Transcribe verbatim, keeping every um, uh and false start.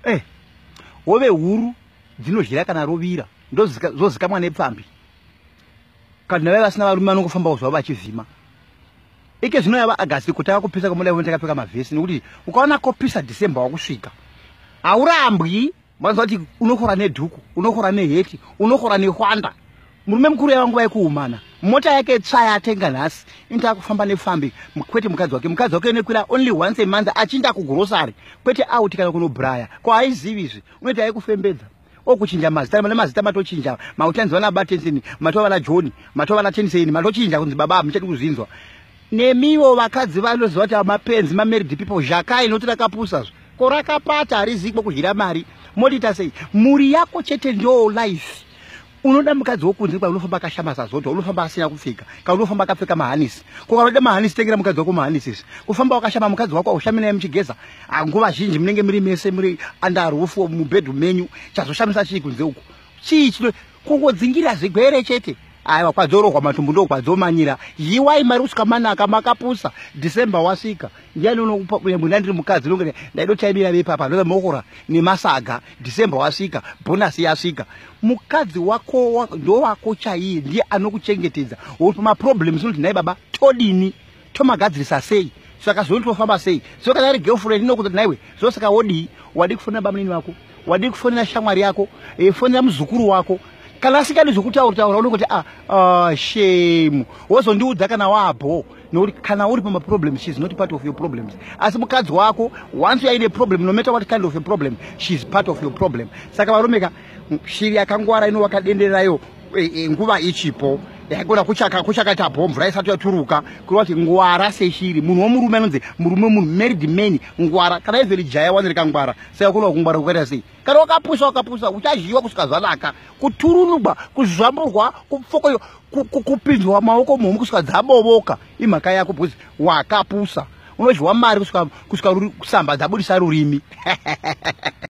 Eh, wove huru dzinozhira kana rovira ndozozikamwa nepfambi. Kana vava vasina varume vanongofambawo zvavo vachivhima. Ike zvino yava Agasti kutaka kupisa kwamudai takapfeka mavhesi nekuti ukaona kopisa December wakusvika. Haurambwi, manzwa kuti unokora nedhuku, unokora neheti, unokora nehwanda. Murume mukuru yava nguva yekuumana. Mota yake tsva yatenga nhasi, inta kufamba nefambi, kwete mukadzi wake. Mukadzi wake unokwira only once a month achinda kugrocery, kwete out kana kunobraya. Kwa haizivi izvi, unoti haikufembedza. Okuchinja mazita, mane mazita matochinja, mautanzi wana Batenseni, matova na John, matova na Tenseni, matochinja kunzi baba mchati kuzinzwa. Nemiwo vakadzi vanoziva kuti mapenzi married people zvakai inoti rakapusa. Ko rakapata harizikwa kuhira mari. Modita sei, muri yako chete ndio life. Unoda mukadzi wokunze kwa unofamba akashama sazoto, unofamba asina kufika, ka unofamba akapfeka mahanisi. Ko kana mahanisi tengera mukadzi wako mahanisi. Kufamba wakashama mukadzi wako aushamina yemchigeza. Nguva zhinji munenge muri mese muri under roof mu bedroom menu, chazoshamisa chii kunze uko. Chii chino kungodzingira zvigwere chete. Aiwa kwadzorogwa matumbu ndo kwadzomanyira. Yiwai mari kusvika manaka makapusa. December wasvika. Ndiani unokupa kunyambunda ndiri mukadzi nongere ndaidotaimira vepapa ndo mokora nemasaga. December wasvika, bonus yasvika. Mukadzi wako ndo wako chaiye ndiye anokuchengetedza. Uri ma problems unoti nai baba todini tomagadzirisa sei. Saka zvonotofamba sei. So kana ari girlfriend inokuti naiwe so saka wodi wadi kufonera bamweni wako, wadi kufonera shamwari yako, efonera muzukuru wako. Kana asikani zvokutaura taura unoti ah uh, shame wozondiudza kana wabho nekuti kana uri pama problems she's not part of your problems. Asi mukadzi wako once you are in a problem, no matter what kind of a problem, she's part of your problem. Saka varomeka shiri yakangwara ino wakadendererayo nguva ichipo yakona kuchaka kuchakata bomb right isati yaturuka kuti ngwara seshiri munhu womurume anonzi murume munhu married man ngwara kana iveli jaya wanirika ngwara saka kuna kungwara kukaita sei kana wakapusa wakapusa uchajiwa kusvika zvanaka kuturunugwa kuzvamburwa kupfoko kupinzwa maoko mumu kusvika dzaboboka imhaka yako bhuzi wakapusa unodyiwa mari kusvika kusvika kusamba dzabudisa rurimi